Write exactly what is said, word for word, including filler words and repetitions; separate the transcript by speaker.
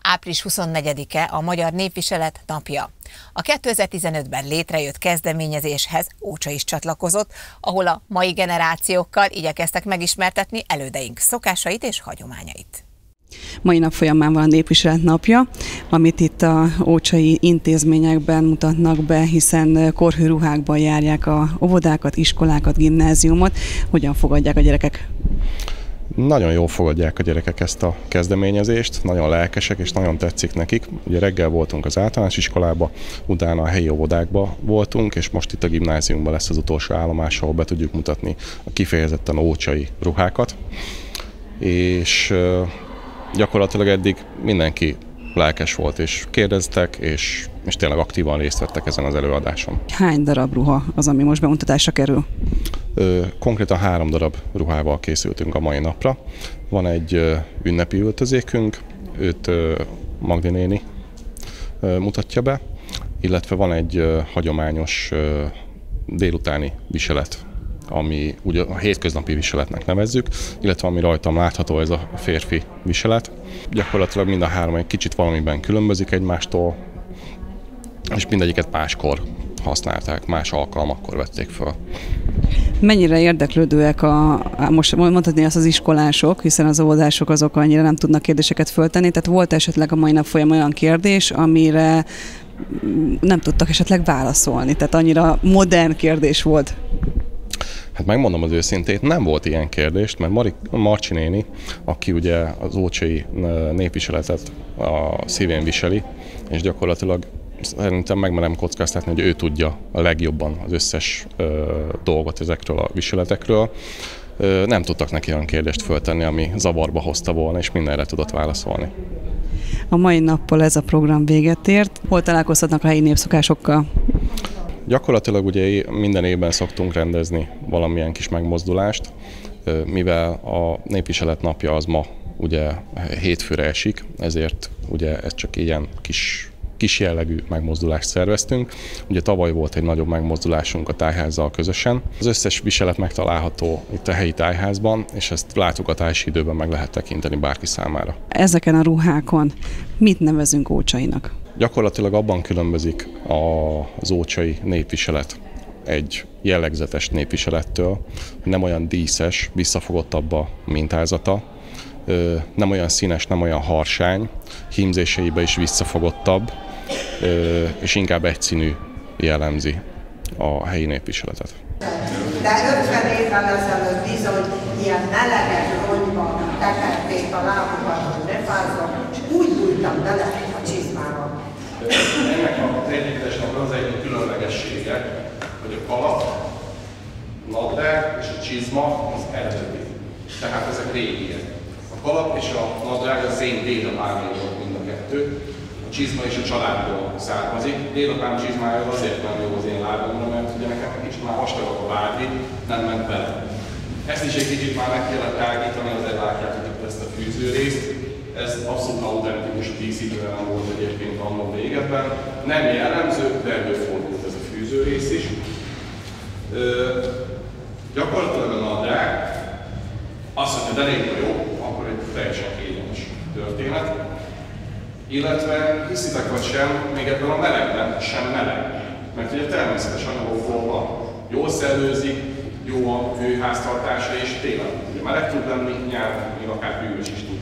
Speaker 1: április huszonnegyedike a Magyar Népviselet napja. A kétezer-tizenötben létrejött kezdeményezéshez Ócsa is csatlakozott, ahol a mai generációkkal igyekeztek megismertetni elődeink szokásait és hagyományait.
Speaker 2: Mai nap folyamán van a Népviselet napja, amit itt a ócsai intézményekben mutatnak be, hiszen korhű ruhákban járják a óvodákat, iskolákat, gimnáziumot. Hogyan fogadják a gyerekek?
Speaker 3: Nagyon jól fogadják a gyerekek ezt a kezdeményezést, nagyon lelkesek és nagyon tetszik nekik. Ugye reggel voltunk az általános iskolába, utána a helyi óvodákba voltunk, és most itt a gimnáziumban lesz az utolsó állomás, ahol be tudjuk mutatni a kifejezetten ócsai ruhákat. És gyakorlatilag eddig mindenki lelkes volt, és kérdeztek, és, és tényleg aktívan részt vettek ezen az előadáson.
Speaker 2: Hány darab ruha az, ami most bemutatásra kerül?
Speaker 3: Ö, konkrétan három darab ruhával készültünk a mai napra. Van egy ö, ünnepi öltözékünk, őt ö, Magdi néni ö, mutatja be, illetve van egy ö, hagyományos ö, délutáni viselet, ami ugye a hétköznapi viseletnek nevezzük, illetve ami rajtam látható, ez a férfi viselet. Gyakorlatilag mind a három egy kicsit valamiben különbözik egymástól, és mindegyiket máskor használták, más alkalmakkor vették fel.
Speaker 2: Mennyire érdeklődőek a, most mondhatni azt az iskolások, hiszen az óvodások azok annyira nem tudnak kérdéseket föltenni, tehát volt esetleg a mai nap folyamán olyan kérdés, amire nem tudtak esetleg válaszolni, tehát annyira modern kérdés volt.
Speaker 3: Hát megmondom az őszintét, nem volt ilyen kérdést, mert Mari, Marcsi néni, aki ugye az ócsai népviseletet a szívén viseli, és gyakorlatilag szerintem megmerem kockáztatni, hogy ő tudja a legjobban az összes ö, dolgot ezekről a viseletekről. Ö, nem tudtak neki olyan kérdést föltenni, ami zavarba hozta volna, és mindenre tudott válaszolni.
Speaker 2: A mai nappal ez a program véget ért. Hol találkozhatnak a helyi népszokásokkal?
Speaker 3: Gyakorlatilag ugye minden évben szoktunk rendezni valamilyen kis megmozdulást, mivel a Népviselet napja az ma ugye hétfőre esik, ezért ugye ez csak ilyen kis, kis jellegű megmozdulást szerveztünk. Ugye tavaly volt egy nagyobb megmozdulásunk a tájházzal közösen. Az összes viselet megtalálható itt a helyi tájházban, és ezt látogatási időben meg lehet tekinteni bárki számára. Ezeken
Speaker 2: a ruhákon mit nevezünk ócsainak?
Speaker 3: Gyakorlatilag abban különbözik az ócsai népviselet egy jellegzetes népviselettől, nem olyan díszes, visszafogottabb a mintázata, nem olyan színes, nem olyan harsány, hímzéseibe is visszafogottabb, és inkább egyszínű jellemzi a helyi népviseletet.
Speaker 4: De ötven évvel ezelőtt bizony ilyen meleges rongyban tekerték a lábukat, hogy ne fázzon, és úgy bújtam bele a csizmába.
Speaker 3: Ennek a együttesnek az egyik különlegessége, hogy a kalap, nadrág és a csizma az eredeti. Tehát ezek régiek. A kalap és a nadrág az én dédapámé volt mind a kettő. A csizma és a családból származik. Dédapám csizmája azért nem jó az én lábamra, mert ugye nekem kicsit már vastagabb a vádli, nem ment bele. Ezt is egy kicsit már meg kellett tágítani, azért látjátok itt ezt a fűzőrészt. Ez abszolút autentikus díszítően volt egyébként annak régebben. Nem jellemző, de előfordult ez a fűzőrész is. Ö, gyakorlatilag a nadrág, azt mondja, de lényeg jó, akkor egy teljesen kényelmes történet. Illetve hiszitek vagy sem, még ebben a melegben sem meleg. Mert ugye természetes anyagokból van. Jól szellőzik, jó a hőháztartása, és tényleg ugye meleg tud lenni, nyáron még akár bűvös is tud